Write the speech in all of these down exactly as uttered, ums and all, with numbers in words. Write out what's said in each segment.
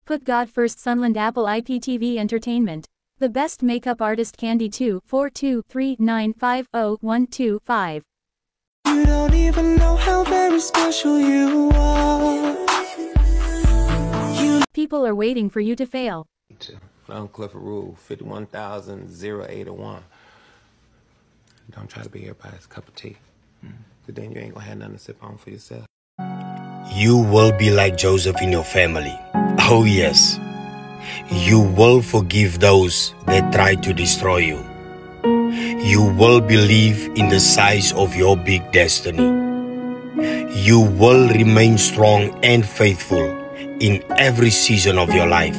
Put God first. Sunland Apple I P T V Entertainment. The best makeup artist. Candy two four two three nine five zero one two five. You don't even know how very special you are. You People are waiting for you to fail. Long Clifford Rule, fifty-one thousand eighty-one. Don't try to be everybody's cup of tea. Because then you ain't gonna have nothing to sip on for yourself. You will be like Joseph in your family. Oh yes. You will forgive those that try to destroy you. You will believe in the size of your big destiny. You will remain strong and faithful in every season of your life.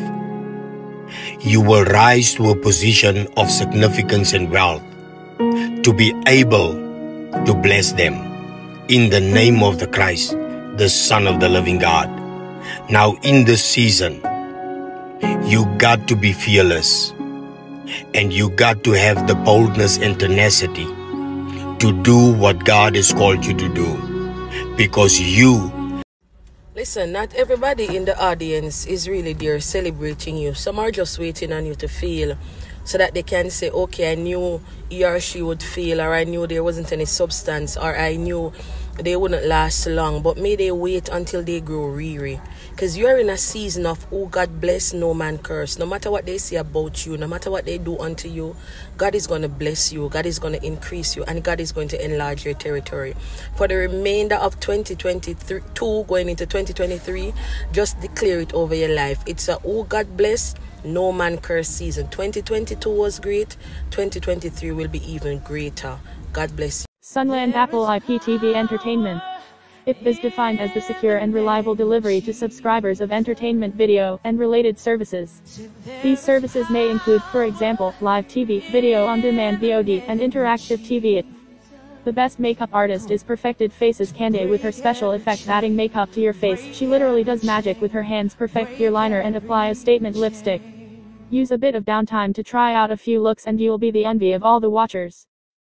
You will rise to a position of significance and wealth to be able to bless them in the name of the Christ, the Son of the living God. Now in this season, you got to be fearless, and you got to have the boldness and tenacity to do what God has called you to do, because you Listen, not everybody in the audience is really there celebrating you. Some are just waiting on you to fail so that they can say, okay, I knew he or she would fail, or I knew there wasn't any substance, or I knew they wouldn't last long. But may they wait until they grow weary. Because you're in a season of, oh, God bless, no man curse. No matter what they say about you, no matter what they do unto you, God is going to bless you. God is going to increase you. And God is going to enlarge your territory. For the remainder of twenty twenty-two, going into twenty twenty-three, just declare it over your life. It's a, oh, God bless, no man curse season. twenty twenty-two was great. twenty twenty-three will be even greater. God bless you. Sunland Apple I P T V Entertainment. I P is defined as the secure and reliable delivery to subscribers of entertainment video and related services. These services may include, for example, live T V, video on demand V O D, and interactive T V. The best makeup artist is Perfected Faces Candy with her special effects adding makeup to your face. She literally does magic with her hands. Perfect clear liner and apply a statement lipstick. Use a bit of downtime to try out a few looks and you'll be the envy of all the watchers.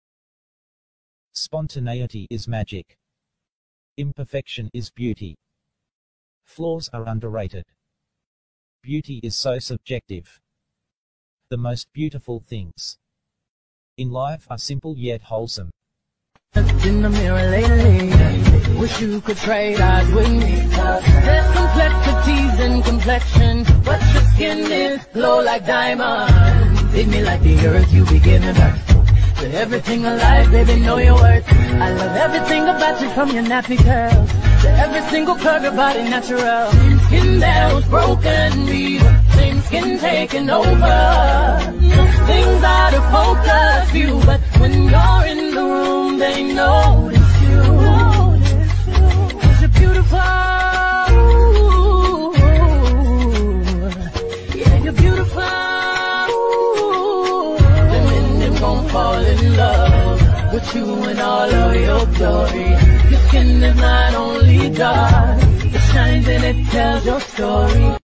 Spontaneity is magic. Imperfection is beauty. Flaws are underrated. Beauty is so subjective. The most beautiful things in life are simple yet wholesome. In the mirror lately, wish you could trade eyes with me. There's complexities in complexion, but your skin is glow like diamonds. Hit me like the earth, you begin to burn. To everything alive, baby, know your worth. I love everything about you, from your nappy curls to every single curve, your body natural. Skin that was broken, me, same skin taking over. Things out of focus view, but when you're in the room, they notice you. 'Cause you're beautiful. Yeah, you're beautiful. Fall in love with you and all of your glory. Your skin is not only dark, it shines and it tells your story.